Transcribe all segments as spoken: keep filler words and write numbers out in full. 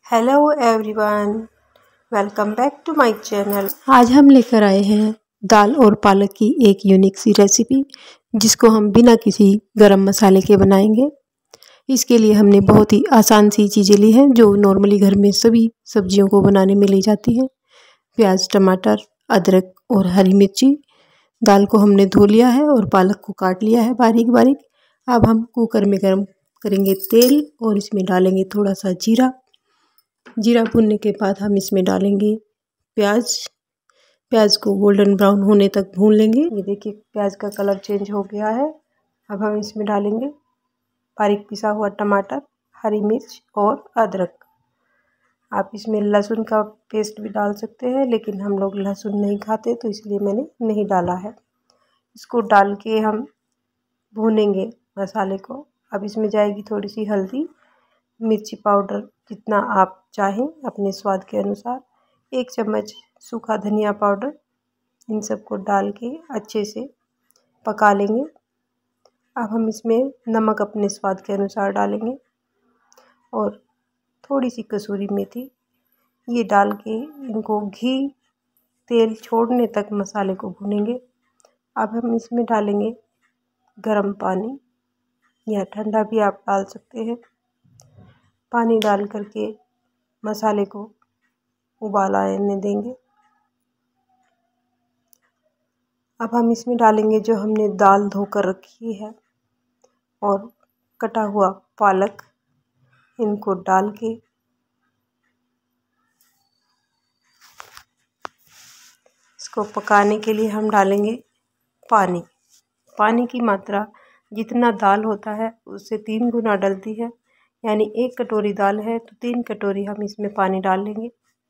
Hello everyone, welcome back to my channel. आज हम लेकर आए हैं दाल और पालक की एक यूनिक सी रेसिपी, जिसको हम बिना किसी गरम मसाले के बनाएंगे। इसके लिए हमने बहुत ही आसान सी चीज़ें ली हैं जो नॉर्मली घर में सभी सब्जियों को बनाने में ली जाती हैं। प्याज, टमाटर, अदरक और हरी मिर्ची। दाल को हमने धो लिया है और पालक को काट लिया है बारीक बारीक। अब हम कुकर में गर्म करेंगे तेल और इसमें डालेंगे थोड़ा सा जीरा। जीरा भुनने के बाद हम इसमें डालेंगे प्याज। प्याज को गोल्डन ब्राउन होने तक भून लेंगे। ये देखिए प्याज का कलर चेंज हो गया है। अब हम इसमें डालेंगे बारीक पिसा हुआ टमाटर, हरी मिर्च और अदरक। आप इसमें लहसुन का पेस्ट भी डाल सकते हैं, लेकिन हम लोग लहसुन नहीं खाते तो इसलिए मैंने नहीं डाला है। इसको डाल के हम भूनेंगे मसाले को। अब इसमें जाएगी थोड़ी सी हल्दी, मिर्ची पाउडर जितना आप चाहें अपने स्वाद के अनुसार, एक चम्मच सूखा धनिया पाउडर। इन सबको डाल के अच्छे से पका लेंगे। अब हम इसमें नमक अपने स्वाद के अनुसार डालेंगे और थोड़ी सी कसूरी मेथी। ये डाल के इनको घी तेल छोड़ने तक मसाले को भूनेंगे। अब हम इसमें डालेंगे गरम पानी, या ठंडा भी आप डाल सकते हैं। पानी डाल करके मसाले को उबाल आने देंगे। अब हम इसमें डालेंगे जो हमने दाल धोकर रखी है और कटा हुआ पालक। इनको डाल के इसको पकाने के लिए हम डालेंगे पानी। पानी की मात्रा जितना दाल होता है उससे तीन गुना डलती है, यानी एक कटोरी दाल है तो तीन कटोरी हम इसमें पानी डाल लेंगे।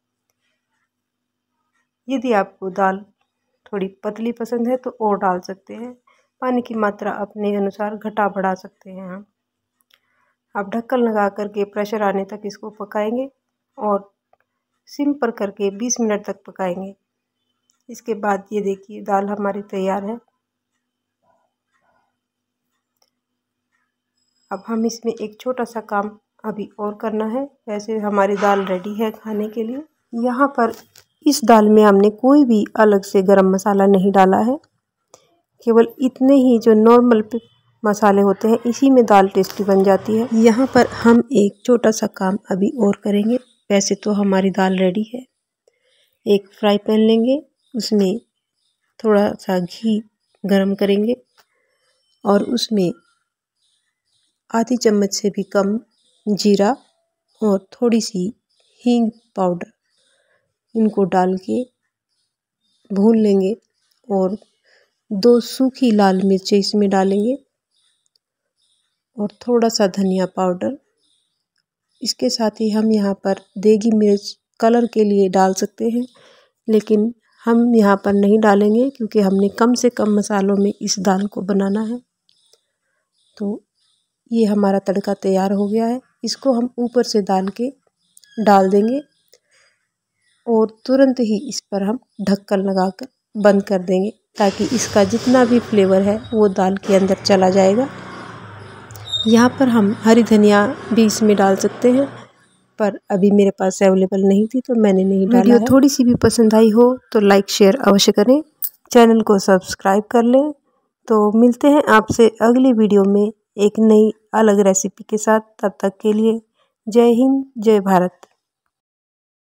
यदि आपको दाल थोड़ी पतली पसंद है तो और डाल सकते हैं। पानी की मात्रा अपने अनुसार घटा बढ़ा सकते हैं हम। अब ढक्कन लगा करके प्रेशर आने तक इसको पकाएंगे और सिम पर करके बीस मिनट तक पकाएंगे। इसके बाद ये देखिए दाल हमारी तैयार है। अब हम इसमें एक छोटा सा काम अभी और करना है। वैसे हमारी दाल रेडी है खाने के लिए। यहाँ पर इस दाल में हमने कोई भी अलग से गरम मसाला नहीं डाला है, केवल इतने ही जो नॉर्मल मसाले होते हैं इसी में दाल टेस्टी बन जाती है। यहाँ पर हम एक छोटा सा काम अभी और करेंगे। वैसे तो हमारी दाल रेडी है। एक फ्राई पैन लेंगे, उसमें थोड़ा सा घी गरम करेंगे और उसमें आधी चम्मच से भी कम जीरा और थोड़ी सी हींग पाउडर, इनको डाल के भून लेंगे और दो सूखी लाल मिर्चें इसमें डालेंगे और थोड़ा सा धनिया पाउडर। इसके साथ ही हम यहाँ पर देगी मिर्च कलर के लिए डाल सकते हैं, लेकिन हम यहाँ पर नहीं डालेंगे क्योंकि हमने कम से कम मसालों में इस दाल को बनाना है। तो ये हमारा तड़का तैयार हो गया है। इसको हम ऊपर से डाल के डाल देंगे और तुरंत ही इस पर हम ढक्कन लगाकर बंद कर देंगे, ताकि इसका जितना भी फ्लेवर है वो दाल के अंदर चला जाएगा। यहाँ पर हम हरी धनिया भी इसमें डाल सकते हैं, पर अभी मेरे पास अवेलेबल नहीं थी तो मैंने नहीं डाला है। वीडियो थोड़ी सी भी पसंद आई हो तो लाइक शेयर अवश्य करें, चैनल को सब्सक्राइब कर लें। तो मिलते हैं आपसे अगली वीडियो में एक नई अलग रेसिपी के साथ। तब तक के लिए जय हिंद, जय भारत।